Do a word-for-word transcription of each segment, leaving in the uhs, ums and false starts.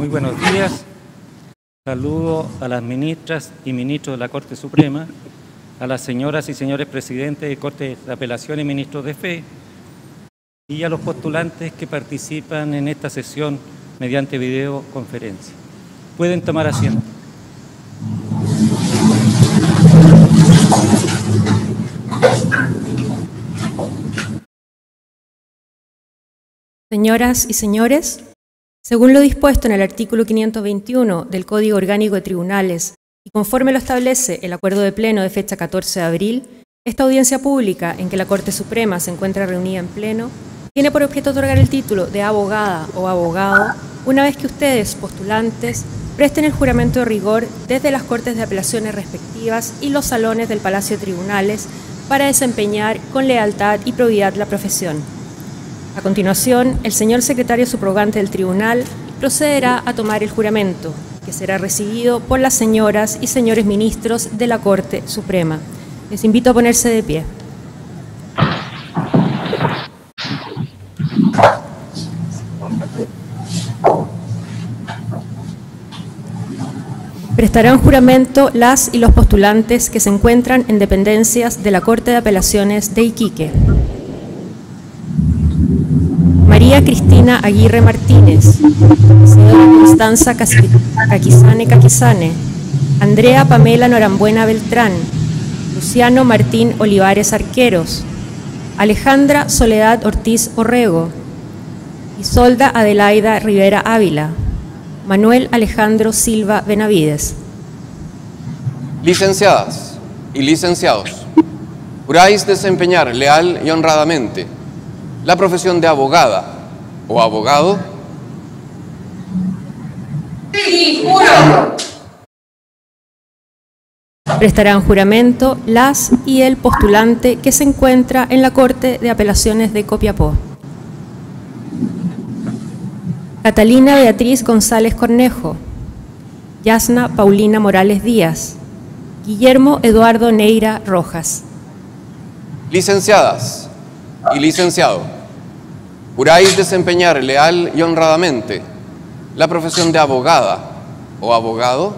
Muy buenos días. Saludo a las ministras y ministros de la Corte Suprema, a las señoras y señores presidentes de Cortes de Apelación y ministros de Fe, y a los postulantes que participan en esta sesión mediante videoconferencia. Pueden tomar asiento. Señoras y señores, según lo dispuesto en el artículo quinientos veintiuno del Código Orgánico de Tribunales y conforme lo establece el Acuerdo de Pleno de fecha catorce de abril, esta audiencia pública en que la Corte Suprema se encuentra reunida en pleno tiene por objeto otorgar el título de abogada o abogado una vez que ustedes, postulantes, presten el juramento de rigor desde las Cortes de Apelaciones respectivas y los salones del Palacio de Tribunales para desempeñar con lealtad y probidad la profesión. A continuación, el señor secretario subrogante del tribunal procederá a tomar el juramento, que será recibido por las señoras y señores ministros de la Corte Suprema. Les invito a ponerse de pie. Prestarán juramento las y los postulantes que se encuentran en dependencias de la Corte de Apelaciones de Iquique. María Cristina Aguirre Martínez, señora Constanza Caquizane Caquizane, Andrea Pamela Norambuena Beltrán, Luciano Martín Olivares Arqueros, Alejandra Soledad Ortiz Orrego, Isolda Adelaida Rivera Ávila, Manuel Alejandro Silva Benavides. Licenciadas y licenciados, juráis desempeñar leal y honradamente la profesión de abogada o abogado. Sí, juro. Prestarán juramento las y el postulante que se encuentra en la Corte de Apelaciones de Copiapó. Catalina Beatriz González Cornejo, Yasna Paulina Morales Díaz, Guillermo Eduardo Neira Rojas. Licenciadas y licenciado, juráis desempeñar leal y honradamente la profesión de abogada o abogado.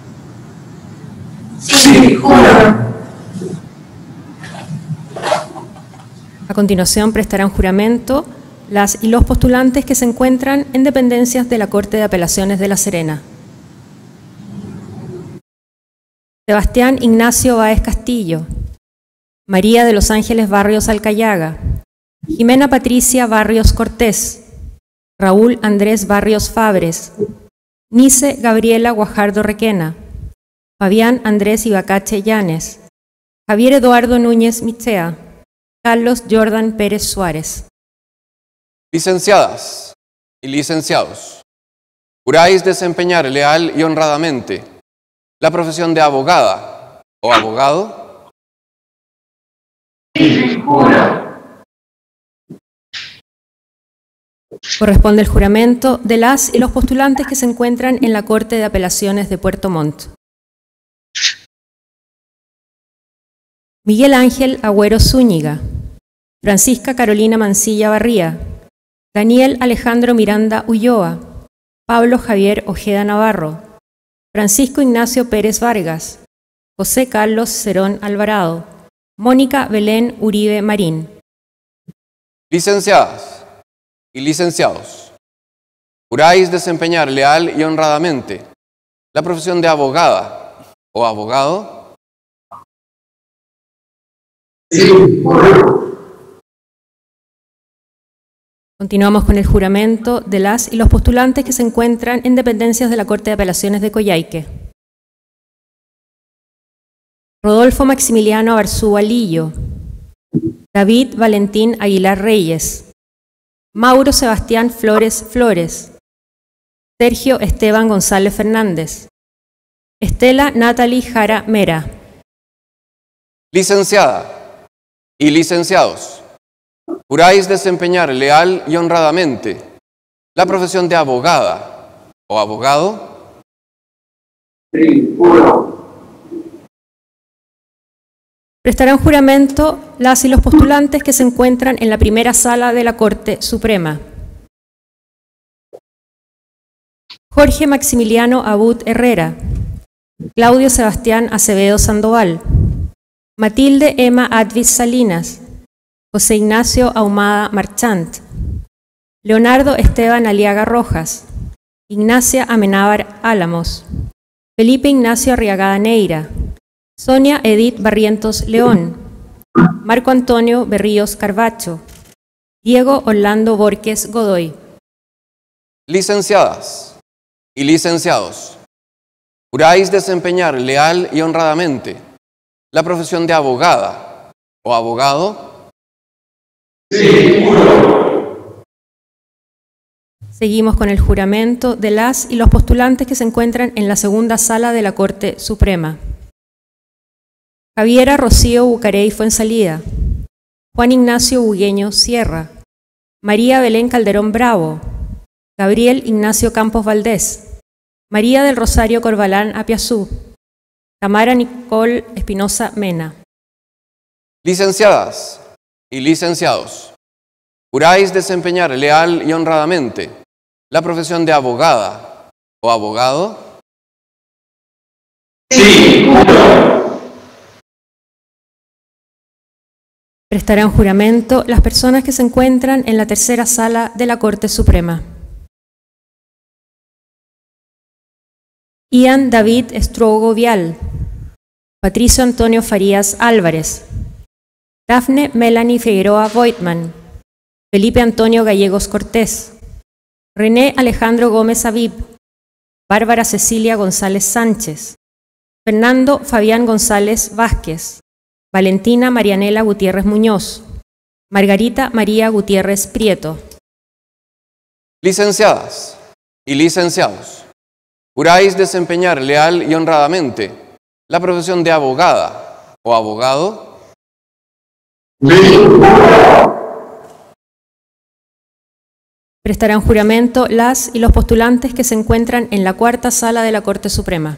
Sí, juro. A continuación prestarán juramento las y los postulantes que se encuentran en dependencias de la Corte de Apelaciones de La Serena. Sebastián Ignacio Báez Castillo, María de los Ángeles Barrios Alcayaga, Jimena Patricia Barrios Cortés, Raúl Andrés Barrios Fabres, Nice Gabriela Guajardo Requena, Fabián Andrés Ibacache Llanes, Javier Eduardo Núñez Michea, Carlos Jordan Pérez Suárez. Licenciadas y licenciados, juráis desempeñar leal y honradamente la profesión de abogada o abogado. Sí, juro. Corresponde el juramento de las y los postulantes que se encuentran en la Corte de Apelaciones de Puerto Montt. Miguel Ángel Agüero Zúñiga, Francisca Carolina Mancilla Barría, Daniel Alejandro Miranda Ulloa, Pablo Javier Ojeda Navarro, Francisco Ignacio Pérez Vargas, José Carlos Cerón Alvarado, Mónica Belén Uribe Marín. Licenciadas y licenciados, juráis desempeñar leal y honradamente la profesión de abogada o abogado. Sí, juro. Continuamos con el juramento de las y los postulantes que se encuentran en dependencias de la Corte de Apelaciones de Coyhaique. Rodolfo Maximiliano Arzúa Lillo, David Valentín Aguilar Reyes, Mauro Sebastián Flores Flores, Sergio Esteban González Fernández, Estela Natalie Jara Mera. Licenciada y licenciados, juráis desempeñar leal y honradamente la profesión de abogada o abogado. Sí, juro. Prestarán juramento las y los postulantes que se encuentran en la primera sala de la Corte Suprema. Jorge Maximiliano Abud Herrera, Claudio Sebastián Acevedo Sandoval, Matilde Emma Advis Salinas, José Ignacio Ahumada Marchant, Leonardo Esteban Aliaga Rojas, Ignacia Amenábar Álamos, Felipe Ignacio Arriagada Neira, Sonia Edith Barrientos León, Marco Antonio Berríos Carvacho, Diego Orlando Borges Godoy. Licenciadas y licenciados, juráis desempeñar leal y honradamente la profesión de abogada o abogado. Sí, juro. Seguimos con el juramento de las y los postulantes que se encuentran en la segunda sala de la Corte Suprema. Javiera Rocío Bucarey Fuensalida, Juan Ignacio Bugueño Sierra, María Belén Calderón Bravo, Gabriel Ignacio Campos Valdés, María del Rosario Corbalán Apiazú, Tamara Nicole Espinosa Mena. Licenciadas y licenciados, juráis desempeñar leal y honradamente la profesión de abogada o abogado. Sí, juro. Prestarán juramento las personas que se encuentran en la tercera sala de la Corte Suprema. Ian David Estrogo Vial, Patricio Antonio Farías Álvarez, Dafne Melanie Figueroa Voigtman, Felipe Antonio Gallegos Cortés, René Alejandro Gómez Aviv, Bárbara Cecilia González Sánchez, Fernando Fabián González Vázquez, Valentina Marianela Gutiérrez Muñoz, Margarita María Gutiérrez Prieto. Licenciadas y licenciados, juráis desempeñar leal y honradamente la profesión de abogada o abogado. Sí, juro. Prestarán juramento las y los postulantes que se encuentran en la cuarta sala de la Corte Suprema.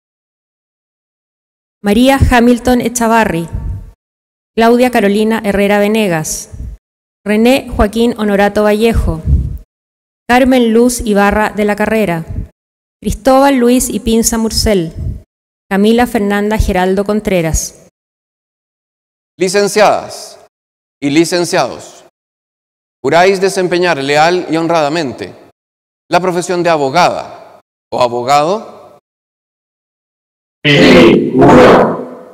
María Hamilton Echavarri, Claudia Carolina Herrera Venegas, René Joaquín Honorato Vallejo, Carmen Luz Ibarra de la Carrera, Cristóbal Luis Ipinza Murcel, Camila Fernanda Geraldo Contreras. Licenciadas y licenciados, juráis desempeñar leal y honradamente la profesión de abogada o abogado. Sí, juro.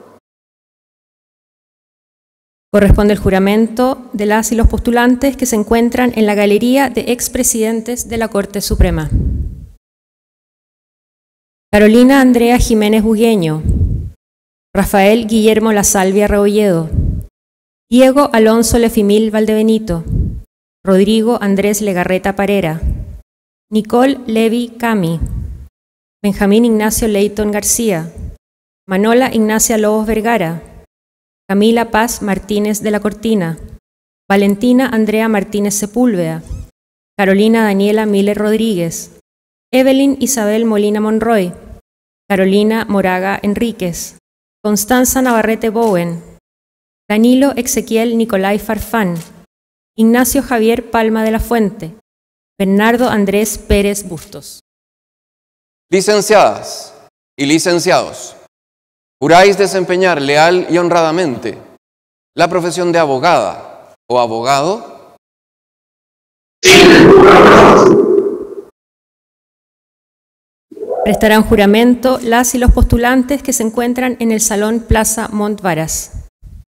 Corresponde el juramento de las y los postulantes que se encuentran en la galería de expresidentes de la Corte Suprema. Carolina Andrea Jiménez Bugueño, Rafael Guillermo Lasalvia Rebolledo, Diego Alonso Lefimil Valdebenito, Rodrigo Andrés Legarreta Parera, Nicole Levi Cami, Benjamín Ignacio Leighton García, Manola Ignacia Lobos Vergara, Camila Paz Martínez de la Cortina, Valentina Andrea Martínez Sepúlveda, Carolina Daniela Miller Rodríguez, Evelyn Isabel Molina Monroy, Carolina Moraga Enríquez, Constanza Navarrete Bowen, Danilo Ezequiel Nicolai Farfán, Ignacio Javier Palma de la Fuente, Bernardo Andrés Pérez Bustos. Licenciadas y licenciados, juráis desempeñar leal y honradamente la profesión de abogada o abogado. Sí, juro. Prestarán juramento las y los postulantes que se encuentran en el Salón Plaza Montvaras.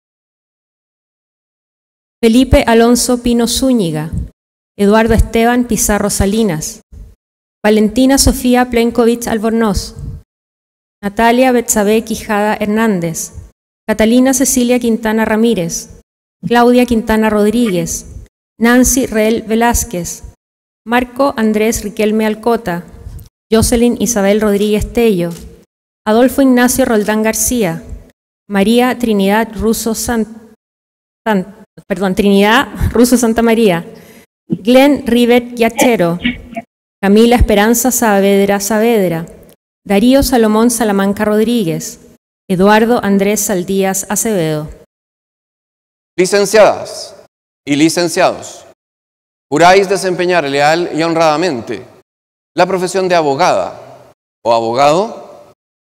Felipe Alonso Pino Zúñiga, Eduardo Esteban Pizarro Salinas, Valentina Sofía Plenkovich Albornoz, Natalia Betsabe Quijada Hernández, Catalina Cecilia Quintana Ramírez, Claudia Quintana Rodríguez, Nancy Reel Velázquez, Marco Andrés Riquelme Alcota, Jocelyn Isabel Rodríguez Tello, Adolfo Ignacio Roldán García, María Trinidad Russo San, San, perdón, Trinidad Russo Santa María, Glenn Rivet Yachero, Camila Esperanza Saavedra Saavedra, Darío Salomón Salamanca Rodríguez, Eduardo Andrés Saldías Acevedo. Licenciadas y licenciados, juráis desempeñar leal y honradamente la profesión de abogada o abogado.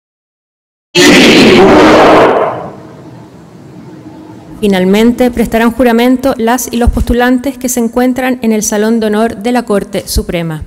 Finalmente, prestarán juramento las y los postulantes que se encuentran en el Salón de Honor de la Corte Suprema.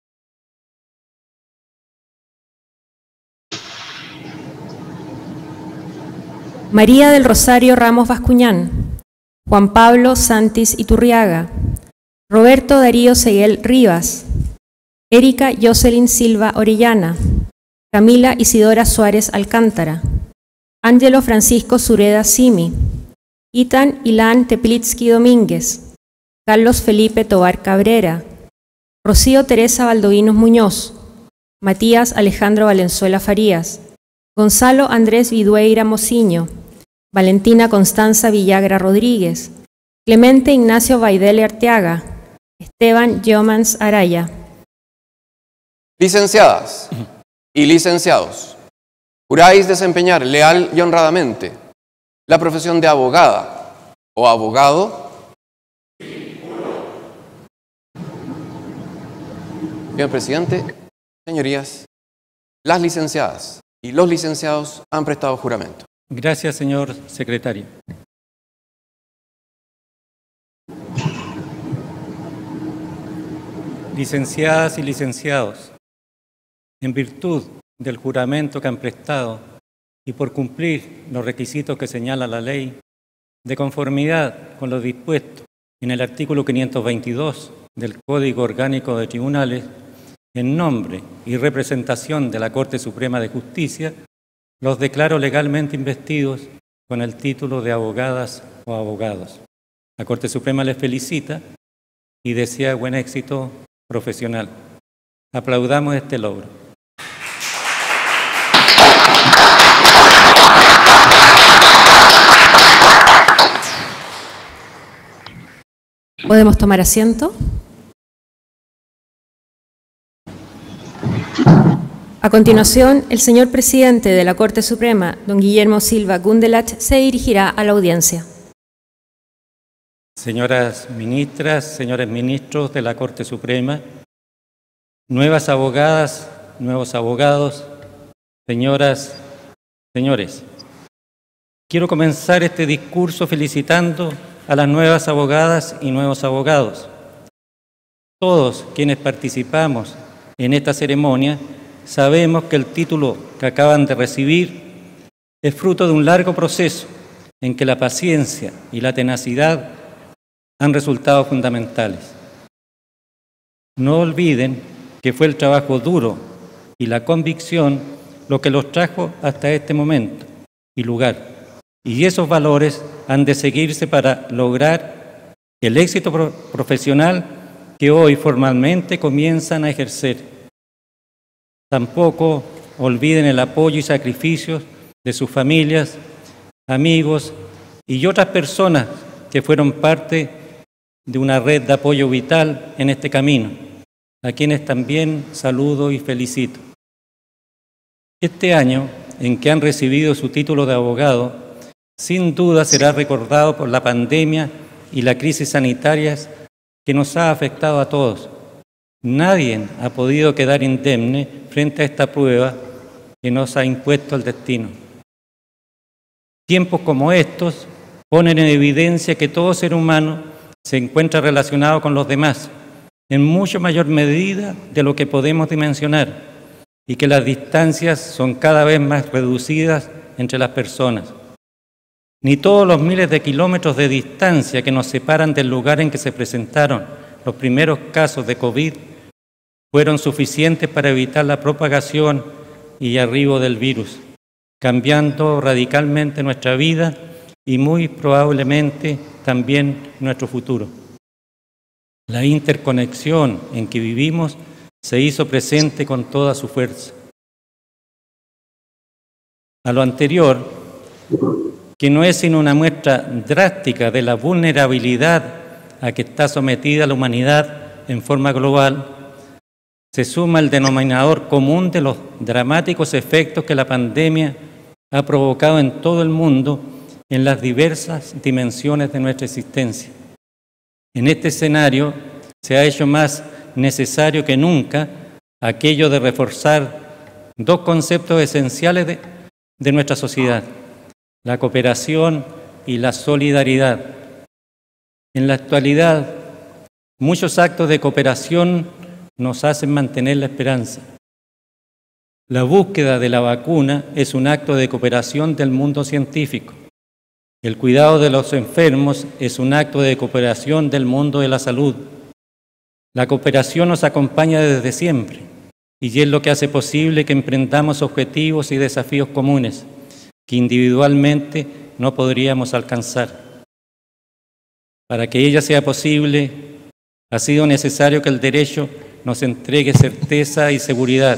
María del Rosario Ramos Bascuñán, Juan Pablo Santis Iturriaga, Roberto Darío Seguel Rivas, Erika Jocelyn Silva Orellana, Camila Isidora Suárez Alcántara, Ángelo Francisco Sureda Simi, Itan Ilan Teplitsky Domínguez, Carlos Felipe Tobar Cabrera, Rocío Teresa Valdovinos Muñoz, Matías Alejandro Valenzuela Farías, Gonzalo Andrés Vidueira Mociño, Valentina Constanza Villagra Rodríguez, Clemente Ignacio Baidele Arteaga, Esteban Yeomans Araya. Licenciadas y licenciados, juráis desempeñar leal y honradamente la profesión de abogada o abogado. Señor presidente, señorías, las licenciadas y los licenciados han prestado juramento. Gracias, señor secretario. Licenciadas y licenciados, en virtud del juramento que han prestado y por cumplir los requisitos que señala la ley, de conformidad con lo dispuesto en el artículo quinientos veintidós del Código Orgánico de Tribunales, en nombre y representación de la Corte Suprema de Justicia, los declaro legalmente investidos con el título de abogadas o abogados. La Corte Suprema les felicita y desea buen éxito profesional. Aplaudamos este logro. ¿Podemos tomar asiento? A continuación, el señor presidente de la Corte Suprema, don Guillermo Silva Gundelach, se dirigirá a la audiencia. Señoras ministras, señores ministros de la Corte Suprema, nuevas abogadas, nuevos abogados, señoras, señores, quiero comenzar este discurso felicitando a las nuevas abogadas y nuevos abogados. Todos quienes participamos en esta ceremonia sabemos que el título que acaban de recibir es fruto de un largo proceso en que la paciencia y la tenacidad han resultado fundamentales. No olviden que fue el trabajo duro y la convicción lo que los trajo hasta este momento y lugar. Y esos valores han de seguirse para lograr el éxito pro- profesional que hoy formalmente comienzan a ejercer. Tampoco olviden el apoyo y sacrificios de sus familias, amigos y otras personas que fueron parte de una red de apoyo vital en este camino, a quienes también saludo y felicito. Este año en que han recibido su título de abogado, sin duda será recordado por la pandemia y la crisis sanitaria que nos ha afectado a todos. Nadie ha podido quedar indemne frente a esta prueba que nos ha impuesto el destino. Tiempos como estos ponen en evidencia que todo ser humano se encuentra relacionado con los demás en mucho mayor medida de lo que podemos dimensionar y que las distancias son cada vez más reducidas entre las personas. Ni todos los miles de kilómetros de distancia que nos separan del lugar en que se presentaron los primeros casos de COVID fueron suficientes para evitar la propagación y arribo del virus, cambiando radicalmente nuestra vida y muy probablemente también nuestro futuro. La interconexión en que vivimos se hizo presente con toda su fuerza. A lo anterior, que no es sino una muestra drástica de la vulnerabilidad a que está sometida la humanidad en forma global, se suma el denominador común de los dramáticos efectos que la pandemia ha provocado en todo el mundo en las diversas dimensiones de nuestra existencia. En este escenario se ha hecho más necesario que nunca aquello de reforzar dos conceptos esenciales de, de nuestra sociedad: la cooperación y la solidaridad. En la actualidad, muchos actos de cooperación nos hacen mantener la esperanza. La búsqueda de la vacuna es un acto de cooperación del mundo científico. El cuidado de los enfermos es un acto de cooperación del mundo de la salud. La cooperación nos acompaña desde siempre y es lo que hace posible que emprendamos objetivos y desafíos comunes que individualmente no podríamos alcanzar. Para que ella sea posible, ha sido necesario que el derecho nos entregue certeza y seguridad.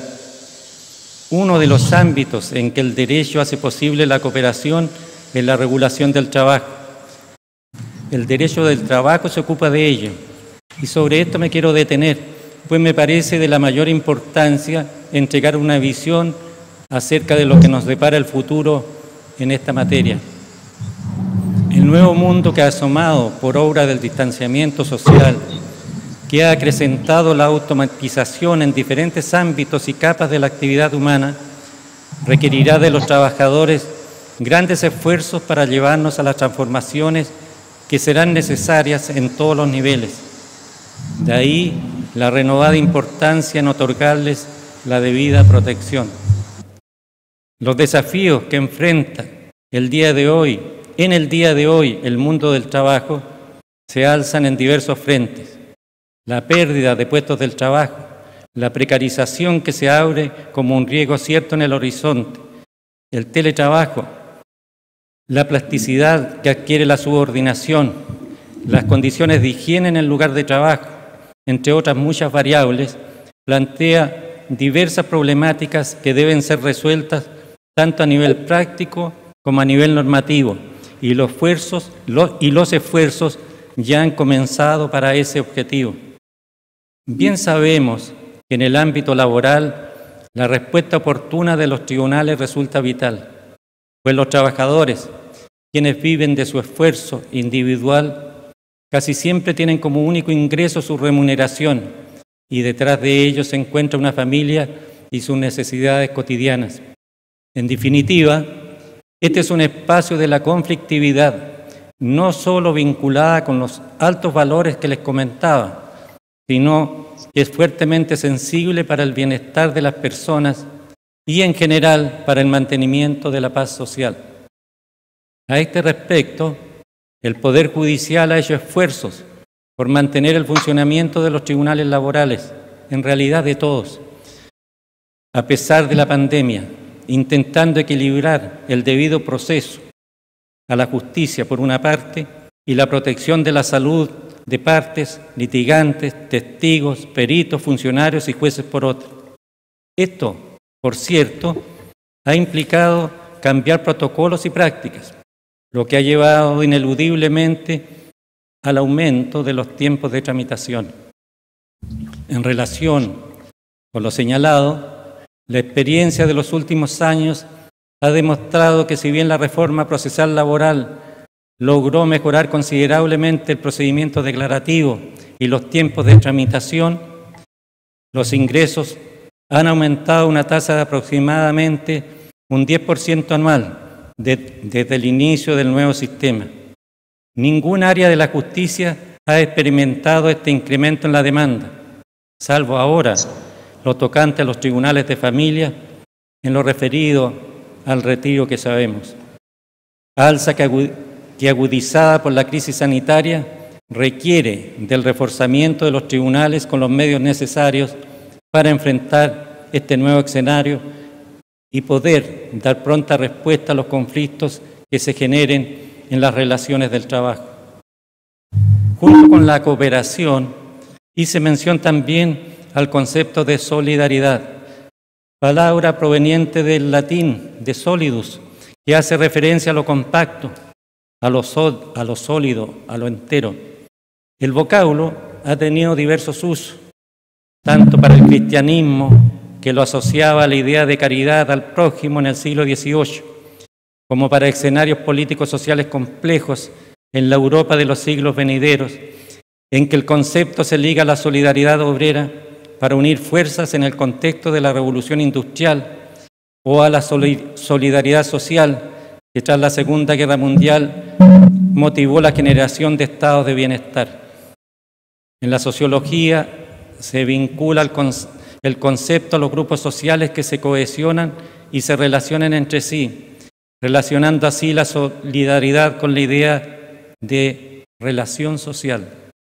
Uno de los ámbitos en que el derecho hace posible la cooperación es la regulación del trabajo. El derecho del trabajo se ocupa de ello, y sobre esto me quiero detener, pues me parece de la mayor importancia entregar una visión acerca de lo que nos depara el futuro en esta materia. El nuevo mundo que ha asomado por obra del distanciamiento social, que ha acrecentado la automatización en diferentes ámbitos y capas de la actividad humana, requerirá de los trabajadores grandes esfuerzos para llevarnos a las transformaciones que serán necesarias en todos los niveles. De ahí la renovada importancia en otorgarles la debida protección. Los desafíos que enfrenta el día de hoy, en el día de hoy, el mundo del trabajo, se alzan en diversos frentes. La pérdida de puestos del trabajo, la precarización que se abre como un riesgo cierto en el horizonte, el teletrabajo, la plasticidad que adquiere la subordinación, las condiciones de higiene en el lugar de trabajo, entre otras muchas variables, plantea diversas problemáticas que deben ser resueltas tanto a nivel práctico como a nivel normativo, y los esfuerzos, los, y los esfuerzos ya han comenzado para ese objetivo. Bien sabemos que en el ámbito laboral la respuesta oportuna de los tribunales resulta vital, pues los trabajadores, quienes viven de su esfuerzo individual, casi siempre tienen como único ingreso su remuneración, y detrás de ellos se encuentra una familia y sus necesidades cotidianas. En definitiva, este es un espacio de la conflictividad, no solo vinculada con los altos valores que les comentaba, sino que es fuertemente sensible para el bienestar de las personas y en general para el mantenimiento de la paz social. A este respecto, el Poder Judicial ha hecho esfuerzos por mantener el funcionamiento de los tribunales laborales, en realidad de todos, a pesar de la pandemia, intentando equilibrar el debido proceso a la justicia por una parte y la protección de la salud de partes, litigantes, testigos, peritos, funcionarios y jueces por otra. Esto, por cierto, ha implicado cambiar protocolos y prácticas, lo que ha llevado ineludiblemente al aumento de los tiempos de tramitación. En relación con lo señalado, la experiencia de los últimos años ha demostrado que si bien la reforma procesal laboral logró mejorar considerablemente el procedimiento declarativo y los tiempos de tramitación, los ingresos han aumentado una tasa de aproximadamente un diez por ciento anual de, desde el inicio del nuevo sistema. Ningún área de la justicia ha experimentado este incremento en la demanda, salvo ahora lo tocante a los tribunales de familia en lo referido al retiro que sabemos. Alza que, que agudizada por la crisis sanitaria requiere del reforzamiento de los tribunales con los medios necesarios para enfrentar este nuevo escenario y poder dar pronta respuesta a los conflictos que se generen en las relaciones del trabajo. Junto con la cooperación, hice mención también al concepto de solidaridad, palabra proveniente del latín de solidus, que hace referencia a lo compacto, a lo, sol, a lo sólido, a lo entero. El vocablo ha tenido diversos usos, tanto para el cristianismo, que lo asociaba a la idea de caridad al prójimo en el siglo dieciocho, como para escenarios políticos sociales complejos en la Europa de los siglos venideros, en que el concepto se liga a la solidaridad obrera para unir fuerzas en el contexto de la revolución industrial o a la solidaridad social que tras la Segunda Guerra Mundial motivó la generación de estados de bienestar. En la sociología se vincula el, conce el concepto a los grupos sociales que se cohesionan y se relacionan entre sí, relacionando así la solidaridad con la idea de relación social.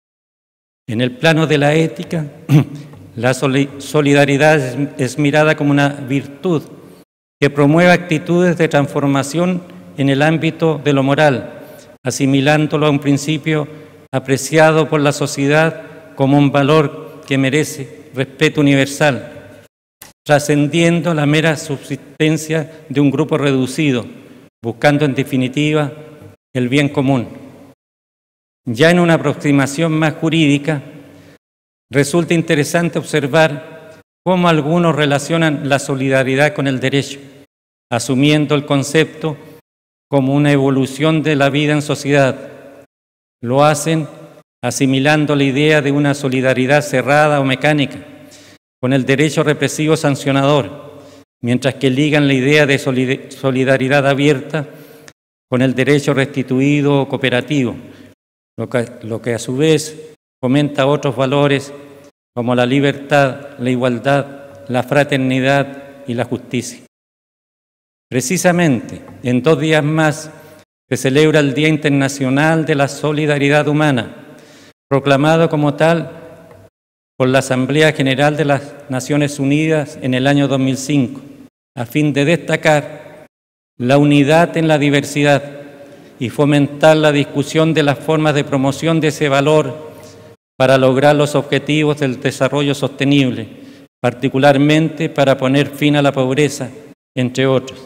En el plano de la ética, la solidaridad es mirada como una virtud que promueve actitudes de transformación en el ámbito de lo moral, asimilándolo a un principio apreciado por la sociedad como un valor que merece respeto universal, trascendiendo la mera subsistencia de un grupo reducido, buscando en definitiva el bien común. Ya en una aproximación más jurídica, resulta interesante observar cómo algunos relacionan la solidaridad con el derecho, asumiendo el concepto como una evolución de la vida en sociedad. Lo hacen asimilando la idea de una solidaridad cerrada o mecánica con el derecho represivo sancionador, mientras que ligan la idea de solidaridad abierta con el derecho restituido o cooperativo, lo que, lo que a su vez fomenta otros valores como la libertad, la igualdad, la fraternidad y la justicia. Precisamente, en dos días más se celebra el Día Internacional de la Solidaridad Humana, proclamado como tal por la Asamblea General de las Naciones Unidas en el año dos mil cinco, a fin de destacar la unidad en la diversidad y fomentar la discusión de las formas de promoción de ese valor para lograr los objetivos del desarrollo sostenible, particularmente para poner fin a la pobreza, entre otros.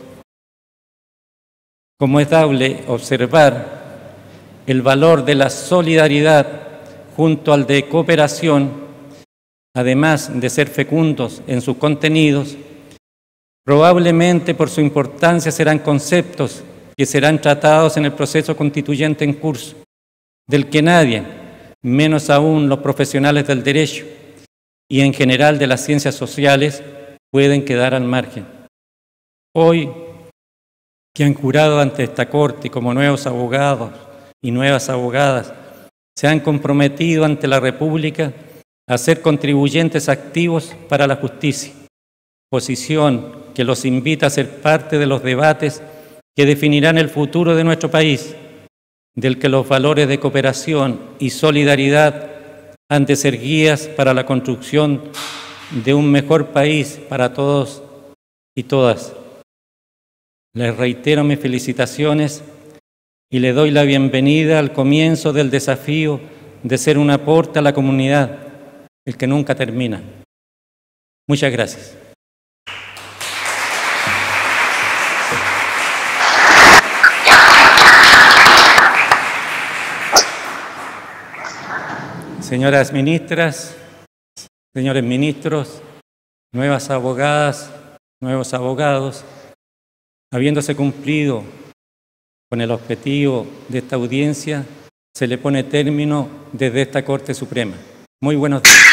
Como es dable observar, el valor de la solidaridad junto al de cooperación, además de ser fecundos en sus contenidos, probablemente por su importancia serán conceptos que serán tratados en el proceso constituyente en curso, del que nadie, menos aún los profesionales del derecho y en general de las ciencias sociales, pueden quedar al margen. Hoy, que han jurado ante esta Corte como nuevos abogados y nuevas abogadas, se han comprometido ante la República a ser contribuyentes activos para la justicia, posición que los invita a ser parte de los debates que definirán el futuro de nuestro país, del que los valores de cooperación y solidaridad han de ser guías para la construcción de un mejor país para todos y todas. Les reitero mis felicitaciones y le doy la bienvenida al comienzo del desafío de ser un aporte a la comunidad, el que nunca termina. Muchas gracias. Señoras ministras, señores ministros, nuevas abogadas, nuevos abogados, habiéndose cumplido con el objetivo de esta audiencia, se le pone término desde esta Corte Suprema. Muy buenos días.